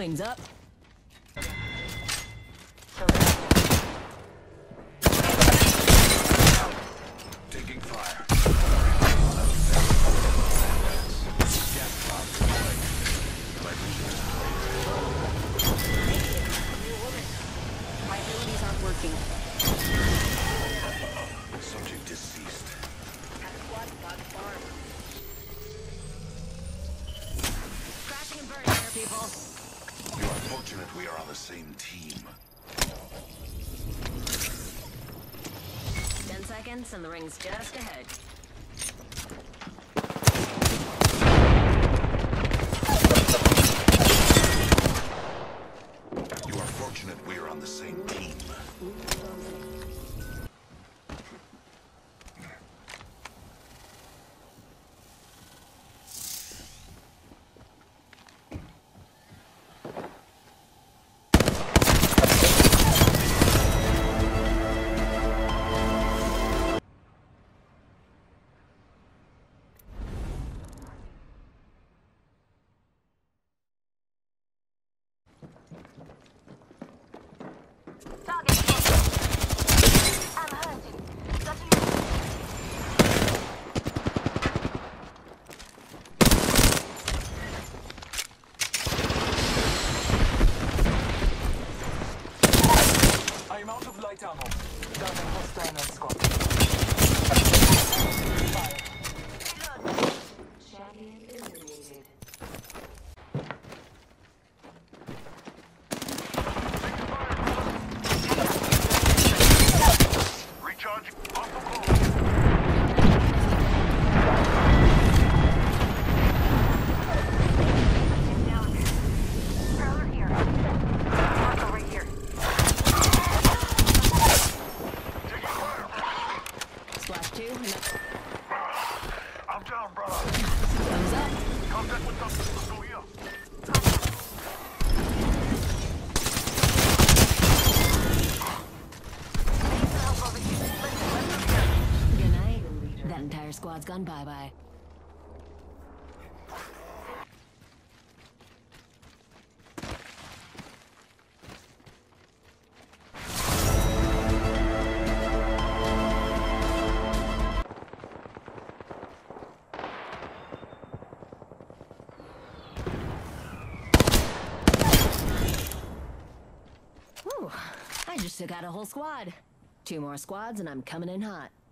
Wings up. Taking fire. My abilities aren't working. Subject deceased. Crashing and burning here, people. You are fortunate we are on the same team. 10 seconds and the ring's just ahead. You are fortunate we are on the same team. I am out of light ammo. Down in hostile and squad. Fire. Champion eliminated. Recharge. Splash 2 and I'm down, brother. thumbs up. Contact with doctors. Let's go here. Good night. That entire squad's gone bye-bye. Whew, I just took out a whole squad. 2 more squads and I'm coming in hot.